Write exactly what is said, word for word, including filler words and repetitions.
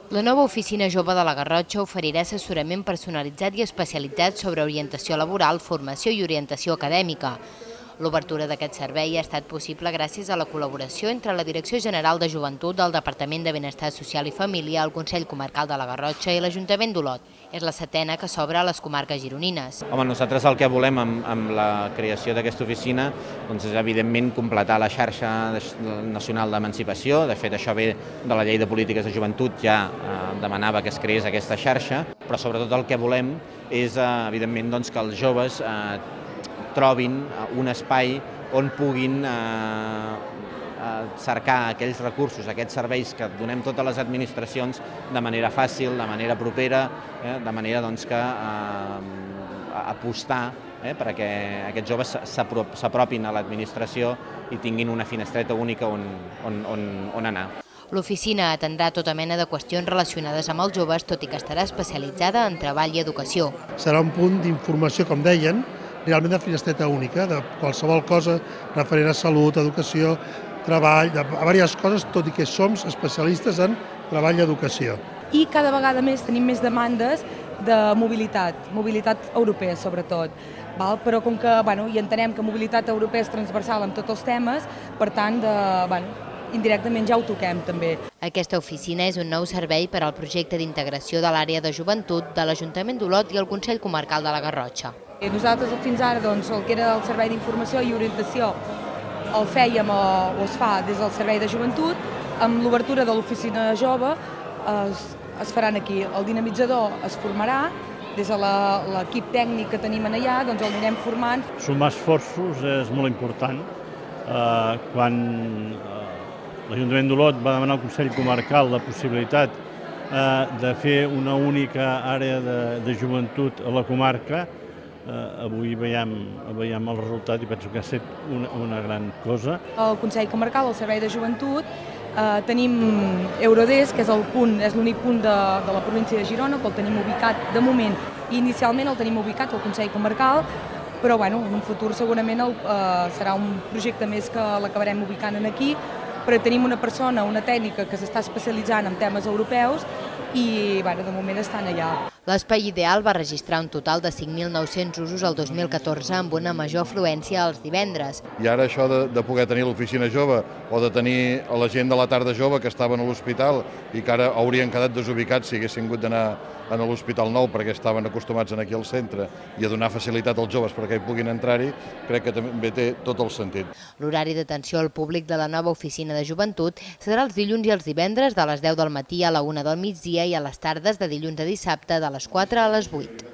La nova oficina jove de la Garrotxa oferirà assessorament personalitzat i especialitzat sobre orientació laboral, formació i orientació acadèmica. L'obertura d'aquest servei ha estat possible gràcies a la col·laboració entre la Direcció General de Joventut del Departament de Benestar Social i Família, el Consell Comarcal de la Garrotxa i l'Ajuntament d'Olot. És la setena que s'obre a les comarques gironines. Home, nosaltres el que volem amb, amb la creació d'aquesta oficina doncs és evidentment completar la xarxa nacional d'emancipació. De fet, això ve de la Llei de Polítiques de Joventut, ja eh, demanava que es creés aquesta xarxa, però sobretot el que volem és eh, evidentment doncs, que els joves eh, trobin un espai on puguin eh, eh, cercar aquells recursos, aquests serveis que donem totes les administracions de manera fàcil, de manera propera, eh, de manera doncs, que eh, apostar eh, perquè aquests joves s'apropin a l'administració i tinguin una finestreta única on, on, on, on anar. L'oficina atendrà tota mena de qüestions relacionades amb els joves, tot i que estarà especialitzada en treball i educació. Serà un punt d'informació, com deien, realment de finestreta única, de qualsevol cosa referent a salut, educació, treball, de diverses coses, tot i que som especialistes en treball i educació. I cada vegada més tenim més demandes de mobilitat, mobilitat europea sobretot. Val? Però com que bueno, hi entenem que mobilitat europea és transversal en tots els temes, per tant, de, bueno, indirectament ja ho toquem també. Aquesta oficina és un nou servei per al projecte d'integració de l'àrea de joventut de l'Ajuntament d'Olot i el Consell Comarcal de la Garrotxa. Nosaltres fins ara doncs, el que era el servei d'informació i orientació el fèiem o, o es fa des del servei de joventut. Amb l'obertura de l'oficina jove es, es faran aquí. El dinamitzador es formarà, des de l'equip tècnic que tenim allà doncs el anirem formant. Sumar esforços és molt important. Eh, quan eh, l'Ajuntament d'Olot va demanar al Consell Comarcal la possibilitat eh, de fer una única àrea de, de joventut a la comarca, eh, avui veiem, veiem el resultat i penso que ha estat una, una gran cosa. El Consell Comarcal, el Servei de Joventut, eh, tenim Eurodes, que és el punt, és l'únic punt de, de la província de Girona, que el tenim ubicat de moment, i inicialment el tenim ubicat al Consell Comarcal, però bueno, en un futur segurament el, eh, serà un projecte més que l'acabarem ubicant aquí, però tenim una persona, una tècnica que s'està especialitzant en temes europeus i bueno, de moment estan allà. L'espai ideal va registrar un total de cinc mil nou-cents usos el dos mil catorze amb una major afluència els divendres. I ara això de, de poder tenir l'oficina jove o de tenir la gent de la tarda jove que estaven a l'hospital i que ara haurien quedat desubicats si haguessin hagut d'anar a l'Hospital Nou perquè estaven acostumats aquí al centre i a donar facilitat als joves perquè hi puguin entrar-hi, crec que també té tot el sentit. L'horari d'atenció al públic de la nova oficina de joventut serà els dilluns i els divendres de les deu del matí a la una del migdia i a les tardes de dilluns a dissabte de les quatre a les vuit.